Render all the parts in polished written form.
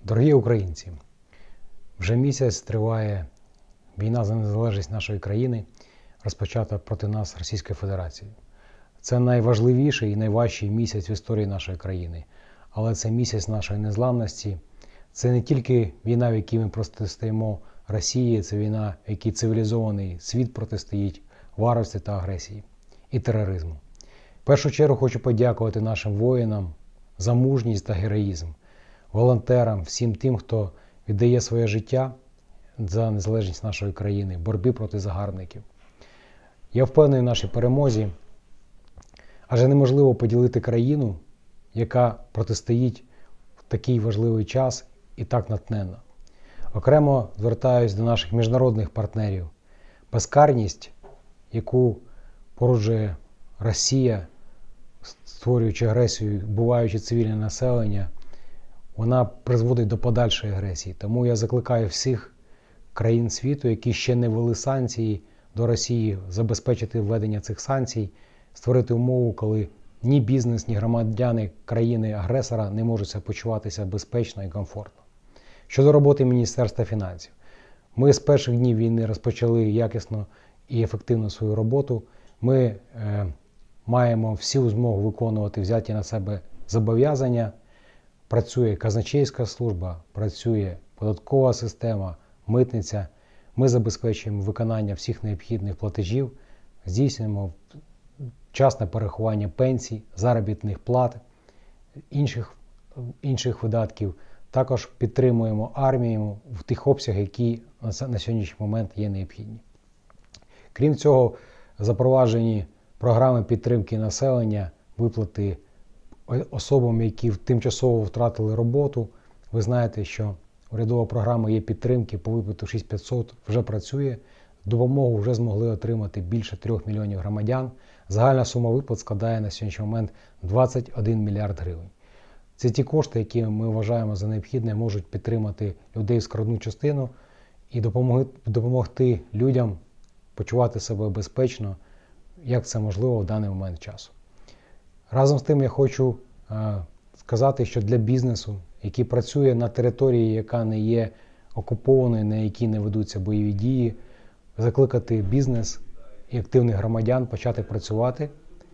Дорогі українці, вже місяць триває війна за незалежність нашої країни, розпочата проти нас Російською Федерацією. Це найважливіший і найважчий місяць в історії нашої країни. Але це місяць нашої незламності. Це не тільки війна, в якій ми протистоїмо Росії, це війна, в якій цивілізований світ протистоїть варварстві та агресії і тероризму. В першу чергу хочу подякувати нашим воїнам за мужність та героїзм, волонтерам, всім тим, хто віддає своє життя за незалежність нашої країни, в боротьбі проти загарбників. Я впевнений в нашій перемозі, адже неможливо поділити країну, яка протистоїть в такий важливий час і так натхненно. Окремо звертаюсь до наших міжнародних партнерів. Безкарність, яку породжує Росія, створюючи агресію, вбиваючи цивільне населення, вона призводить до подальшої агресії. Тому я закликаю всіх країн світу, які ще не ввели санкції до Росії, забезпечити введення цих санкцій, створити умову, коли ні бізнес, ні громадяни країни-агресора не можуть себе почуватися безпечно і комфортно. Щодо роботи Міністерства фінансів. Ми з перших днів війни розпочали якісно і ефективно свою роботу. Ми маємо всю змогу виконувати взяті на себе зобов'язання. Працює казначейська служба, працює податкова система, митниця. Ми забезпечуємо виконання всіх необхідних платежів, здійснюємо вчасне перерахування пенсій, заробітних плат, інших видатків. Також підтримуємо армію в тих обсягах, які на сьогоднішній момент є необхідні. Крім цього, запроваджені програми підтримки населення, виплати особам, які тимчасово втратили роботу. Ви знаєте, що урядова програма є підтримки по виплату 6500 вже працює. Допомогу вже змогли отримати більше 3 мільйонів громадян. Загальна сума виплат складає на сьогоднішній момент 21 мільярд гривень. Це ті кошти, які ми вважаємо за необхідне, можуть підтримати людей в складну частину і допомогти людям почувати себе безпечно, як це можливо в даний момент часу. Разом з тим я хочу сказати, що для бізнесу, який працює на території, яка не є окупованою, на якій не ведуться бойові дії, закликати бізнес і активних громадян почати працювати,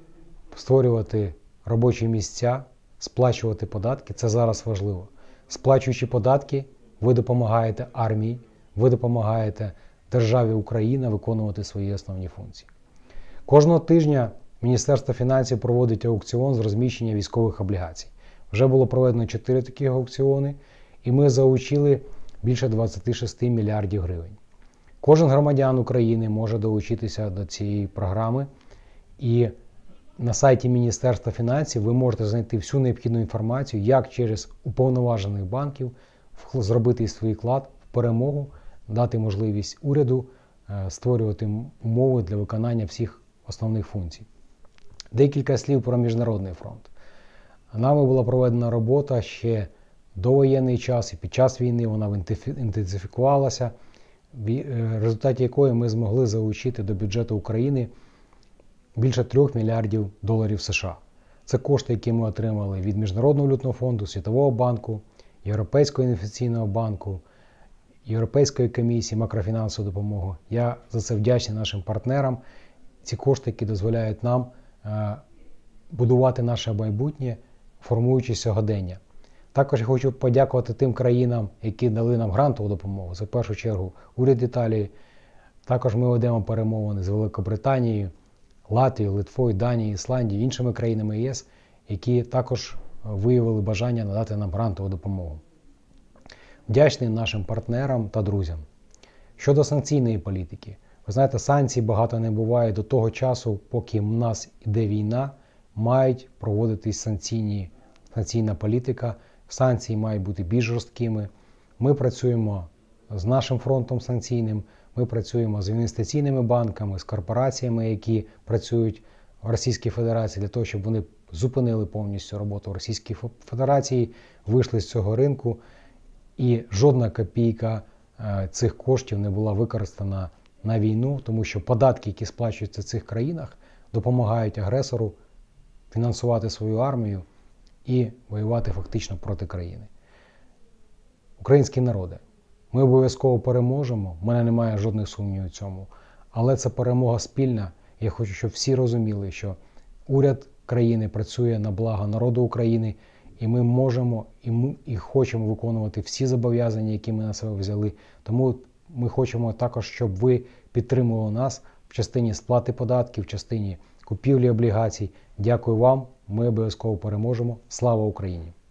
створювати робочі місця, сплачувати податки. Це зараз важливо. Сплачуючи податки, ви допомагаєте армії, ви допомагаєте державі Україна виконувати свої основні функції. Кожного тижня Міністерство фінансів проводить аукціон з розміщення військових облігацій. Вже було проведено 4 такі аукціони, і ми залучили більше 26 мільярдів гривень. Кожен громадян України може долучитися до цієї програми, і на сайті Міністерства фінансів ви можете знайти всю необхідну інформацію, як через уповноважених банків зробити свій вклад в перемогу, дати можливість уряду створювати умови для виконання всіх основних функцій. Декілька слів про міжнародний фронт. Нами була проведена робота ще довоєнний час і під час війни вона інтенсифікувалася, в результаті якої ми змогли залучити до бюджету України більше 3 мільярдів доларів США. Це кошти, які ми отримали від Міжнародного валютного фонду, Світового банку, Європейського інвестиційного банку, Європейської комісії макрофінансову допомогу. Я за це вдячний нашим партнерам. Ці кошти, які дозволяють нам будувати наше майбутнє, формуючи сьогодення. Також я хочу подякувати тим країнам, які дали нам грантову допомогу. Це в першу чергу уряд Італії. Також ми ведемо перемовини з Великобританією, Латвією, Литвою, Данією, Ісландією, іншими країнами ЄС, які також виявили бажання надати нам грантову допомогу. Вдячний нашим партнерам та друзям. Щодо санкційної політики. Ви знаєте, санкцій багато не буває до того часу, поки в нас іде війна, мають проводитись санкційна політика, санкції мають бути більш жорсткими. Ми працюємо з нашим фронтом санкційним, ми працюємо з інвестиційними банками, з корпораціями, які працюють в Російській Федерації, для того, щоб вони зупинили повністю роботу в Російській Федерації, вийшли з цього ринку, і жодна копійка цих коштів не була використана на війну, тому що податки, які сплачуються в цих країнах, допомагають агресору фінансувати свою армію і воювати фактично проти країни. Український народе, ми обов'язково переможемо, в мене немає жодних сумнівів у цьому, але це перемога спільна. Я хочу, щоб всі розуміли, що уряд країни працює на благо народу України, і ми можемо і хочемо виконувати всі зобов'язання, які ми на себе взяли. Тому ми хочемо також, щоб ви підтримували нас в частині сплати податків, в частині купівлі облігацій. Дякую вам, ми обов'язково переможемо. Слава Україні!